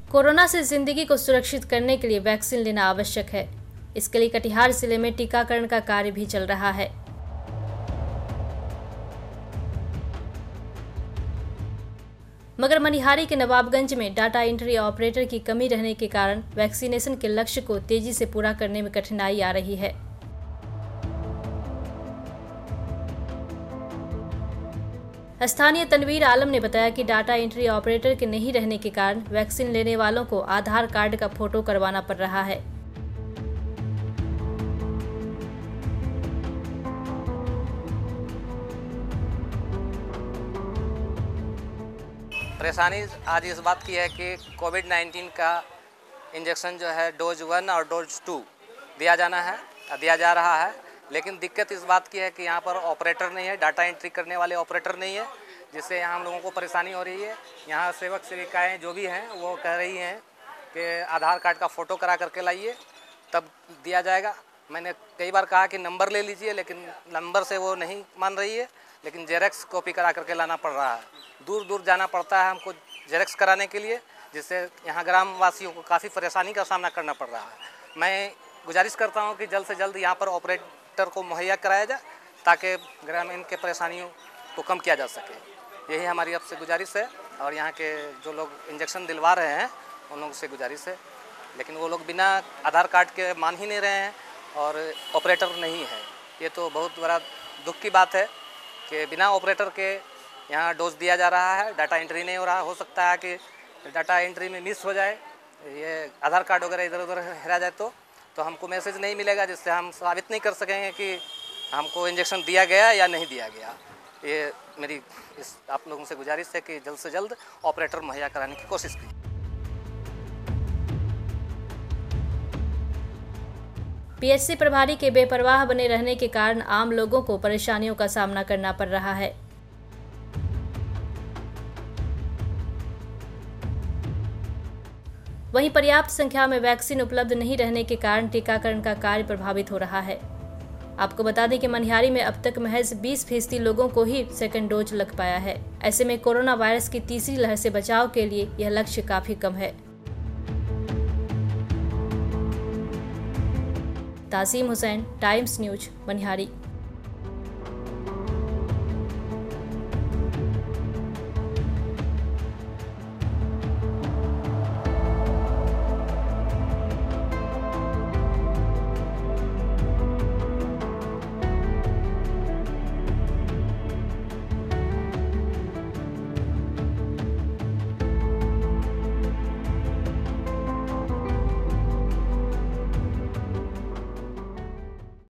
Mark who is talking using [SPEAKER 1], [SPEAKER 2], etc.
[SPEAKER 1] Corona से जिंदगी को सुरक्षित करने के लिए वैक्सीन लेना आवश्यक है। इसके लिए कटिहार जिले में टीकाकरण का कार्य भी चल रहा है। मगर मनिहारी के नवाबगंज में डाटा एंट्री ऑपरेटर की कमी रहने के कारण वैक्सीनेशन के लक्ष्य को तेजी से पूरा करने में कठिनाई आ रही है। स्थानीय तनवीर आलम ने बताया कि डाटा एंट्री ऑपरेटर के नहीं रहने के कारण वैक्सीन लेने वालों को आधार कार्ड का फोटो करवाना पड़ रहा है।
[SPEAKER 2] परेशानी आज इस बात की है कि कोविड-19 का इंजेक्शन जो है डोज 1 और डोज 2 दिया जा रहा है, लेकिन दिक्कत इस बात की है कि यहाँ पर ऑपरेटर नहीं है, डाटा एंट्री करने वाले ऑपरेटर नहीं है, जिससे यहाँ हम लोगों को परेशानी हो रही है। यहाँ सेवक सेविकाएँ जो भी हैं वो कह रही हैं कि आधार कार्ड का फ़ोटो करा करके लाइए तब दिया जाएगा। मैंने कई बार कहा कि नंबर ले लीजिए, लेकिन नंबर से वो नहीं मान रही है, लेकिन जेरॉक्स कॉपी करा करके लाना पड़ रहा है। दूर दूर जाना पड़ता है हमको जेरॉक्स कराने के लिए, जिससे यहाँ ग्राम वासियों को काफ़ी परेशानी का सामना करना पड़ रहा है। मैं गुजारिश करता हूँ कि जल्द से जल्द यहाँ पर ऑपरेटर को मुहैया कराया जाए ताकि ग्रामीण के परेशानियों को कम किया जा सके। यही हमारी आपसे गुजारिश है और यहाँ के जो लोग इंजेक्शन दिलवा रहे हैं उन लोगों से गुजारिश है, लेकिन वो लोग बिना आधार कार्ड के मान ही नहीं रहे हैं और ऑपरेटर नहीं है। ये तो बहुत बड़ा दुख की बात है कि बिना ऑपरेटर के यहाँ डोज दिया जा रहा है, डाटा एंट्री नहीं हो रहा। हो सकता है कि डाटा एंट्री में मिस हो जाए, ये आधार कार्ड वगैरह इधर उधर हेरा जाए तो हमको मैसेज नहीं मिलेगा, जिससे हम साबित नहीं कर सकेंगे कि हमको इंजेक्शन दिया गया या नहीं दिया गया। ये मेरी आप लोगों से गुजारिश है कि जल्द से जल्द ऑपरेटर मुहैया कराने की कोशिश कीजिए।
[SPEAKER 1] पीएचसी प्रभारी के बेपरवाह बने रहने के कारण आम लोगों को परेशानियों का सामना करना पड़ रहा है। वहीं पर्याप्त संख्या में वैक्सीन उपलब्ध नहीं रहने के कारण टीकाकरण का कार्य प्रभावित हो रहा है। आपको बता दें कि मनिहारी में अब तक महज 20% लोगों को ही सेकंड डोज लग पाया है। ऐसे में कोरोना वायरस की तीसरी लहर से बचाव के लिए यह लक्ष्य काफी कम है। Taseem Hussain, Times News, Manihari.